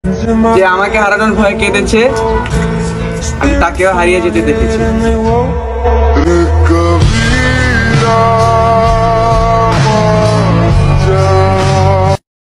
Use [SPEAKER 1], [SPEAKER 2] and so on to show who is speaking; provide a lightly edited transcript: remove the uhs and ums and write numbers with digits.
[SPEAKER 1] যে আমাকে হারানোর ভয় কেঁদেছে, আমি তাকেও হারিয়ে যেতে দেখেছি।